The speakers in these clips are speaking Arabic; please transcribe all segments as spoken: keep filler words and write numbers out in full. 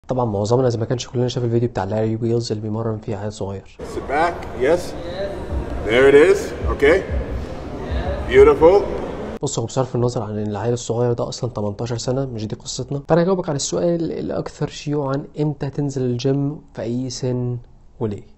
طبعا معظمنا اذا ما كانش كلنا شاف الفيديو بتاع لاري ويلز اللي بيمرن فيه عيل صغير. Sit back. Yes. There it is. Okay. Beautiful. بصوا، بصرف النظر عن ان العيل الصغير ده اصلا تمنتاشر سنه، مش دي قصتنا، فانا هجاوبك عن السؤال الاكثر شيوعا: امتى تنزل الجيم، في اي سن، وليه؟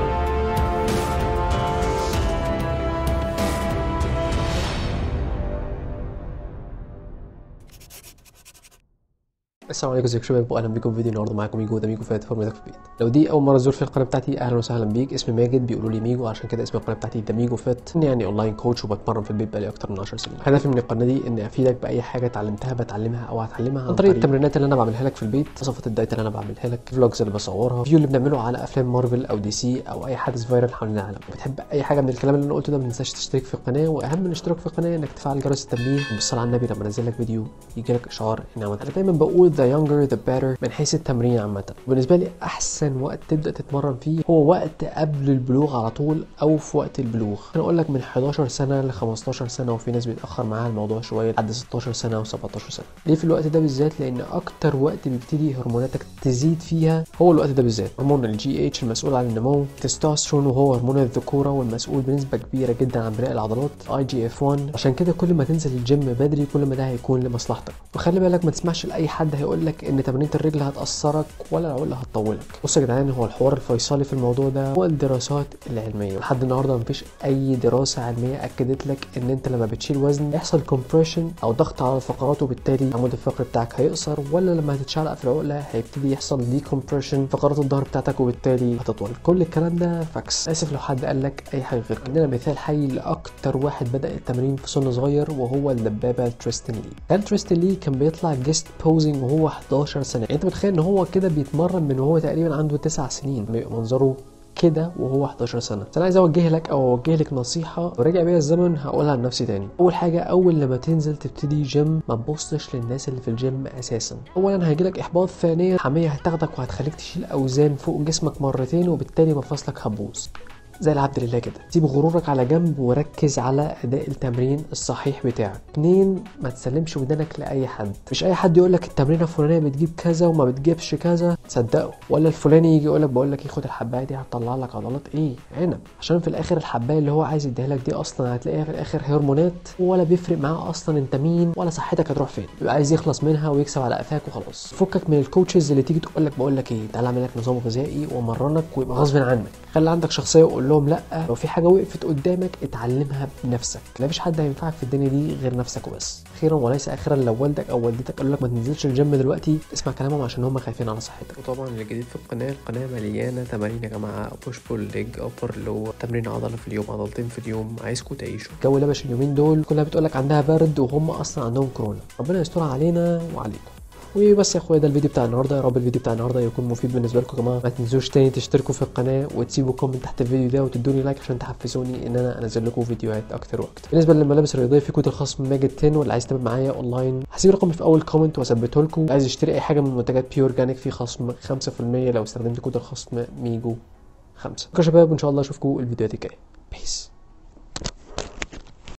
السلام عليكم، ازيكم شباب، واهلا بيكم في فيديو النهارده. معاكم ميجو، ده ميجو فات فورمتك في البيت. لو دي اول مره تزور في القناه بتاعتي، اهلا وسهلا بيك. اسمي ماجد، بيقولوا لي ميجو عشان كده اسم القناه بتاعتي ده ميجو فات، يعني اونلاين كوتش وبتمرن في البيت بقالي اكتر من عشر سنين. هدفي من القناه دي اني افيدك باي حاجه اتعلمتها بتعلمها او هتعلمها عن طريق التمرينات اللي انا بعملها لك في البيت، وصفات الدايت اللي انا بعملها لك، فلوجز اللي بصورها، فيديو اللي بنعمله على افلام مارفل او دي سي او اي حدث فايرال حوالين العالم. بتحب اي حاجه من الكلام اللي انا قلته ده، ما تنساش تشترك في القناه، واهم من الاشتراك في القناه انك تفعل جرس التنبيه وبالصلاه على النبي لما انزل لك فيديو يجي لك اشعار اني عملت. انا دايما بقول the younger the better من حيث التمرين عامه. بالنسبه لي احسن وقت تبدا تتمرن فيه هو وقت قبل البلوغ على طول او في وقت البلوغ. انا اقول لك من حداشر سنه ل خمستاشر سنه، وفي ناس بيتاخر معاها الموضوع شويه لحد ستاشر سنه و17 سنه. ليه في الوقت ده بالذات؟ لان اكتر وقت بيبتدي هرموناتك تزيد فيها هو الوقت ده بالذات. هرمون الجي اتش المسؤول عن النمو، تستوستيرون وهو هرمون الذكوره والمسؤول بنسبه كبيره جدا عن بناء العضلات، اي جي اف واحد. عشان كده كل ما تنزل الجيم بدري كل ما ده هيكون لمصلحتك. وخلي بالك ما تسمعش لاي حد هيقول لك ان تمرينه الرجل هتاثرك ولا العقله هتطولك. بص يا جدعان، هو الحوار الفيصلي في الموضوع ده هو الدراسات العلميه. لحد النهارده مفيش اي دراسه علميه اكدت لك ان انت لما بتشيل وزن يحصل كومبريشن او ضغط على الفقرات وبالتالي العمود الفقري بتاعك هيقصر، ولا لما هتتشعلق في العقله هيبتدي يحصل دي كومبريشن فقرات الظهر بتاعتك وبالتالي هتطول. كل الكلام ده فاكس. اسف لو حد قال لك اي حاجه غير كده. عندنا مثال حي لاكتر واحد بدا التمرين في سن صغير، وهو الدبابه تريستن لي. كان تريستن لي كان بيطلع جيست بوزنج وهو حداشر سنه. يعني انت متخيل ان هو كده بيتمرن من وهو تقريبا عنده تسع سنين، منظره كده وهو حداشر سنه. انا عايز اوجه لك او اوجه لك نصيحه لو رجع بيا الزمن هقولها لنفسي تاني. اول حاجه، اول لما تنزل تبتدي جيم ما تبصش للناس اللي في الجيم اساسا. اولا هيجي لك احباط، ثانيا حميه هتاخدك وهتخليك تشيل اوزان فوق جسمك مرتين وبالتالي مفاصلك هتبوظ زي العبد لله كده. سيب غرورك على جنب وركز على اداء التمرين الصحيح بتاعك. اتنين، ما تسلمش ودانك لاي حد. مش اي حد يقول لك التمرينه الفلانيه بتجيب كذا وما بتجيبش كذا تصدقه، ولا الفلاني يجي يقول لك بقول لك خد الحبايه دي هتطلع لك عضلات ايه عنب، عشان في الاخر الحبايه اللي هو عايز يديها لك دي اصلا هتلاقيها في الاخر هرمونات، ولا بيفرق معاه اصلا انت مين ولا صحتك هتروح فين. يبقى عايز يخلص منها ويكسب على قفاك وخلاص. فكك من الكوتشز اللي تيجي تقول لك بقول لك ايه تعالى اعمل لك نظام غذائي وامرنك ويبقى غصب عنك. خلي عندك شخصيه وقول لهم لا، لو في حاجه وقفت قدامك اتعلمها بنفسك. لا فيش حد هينفعك في الدنيا دي غير نفسك وبس. اخيرا وليس اخرا، لو والدك او والدتك قالوا لك ما تنزلش الجيم دلوقتي اسمع كلامهم عشان هم خايفين على صحتك. وطبعا الجديد في القناه، القناه مليانه تمارين يا جماعه، بوش بول ليج ابر لو، تمرين عضله في اليوم، عضلتين في اليوم. عايزكم تعيشوا جو لبش اليومين دول، كلها بتقول لك عندها برد وهم اصلا عندهم كورونا. ربنا يسترها علينا وعليكم. وبس يا اخويا، ده الفيديو بتاع النهارده. يا رب الفيديو بتاع النهارده يكون مفيد بالنسبه لكم يا جماعه. ما تنسوش تاني تشتركوا في القناه وتسيبوا كومنت تحت الفيديو ده وتدوني لايك عشان تحفزوني ان انا انزل لكم فيديوهات اكتر واكتر. بالنسبه للملابس الرياضيه في كود الخصم ماجد عشرة، واللي عايز يتابع معايا اونلاين هسيب رقمي في اول كومنت واثبته لكم. عايز يشتري اي حاجه من منتجات بيور جانيك في خصم خمسة في المية لو استخدمت كود الخصم ميجو خمسة. شكرا شباب، وان شاء الله اشوفكم الفيديوهات الجايه. بيس.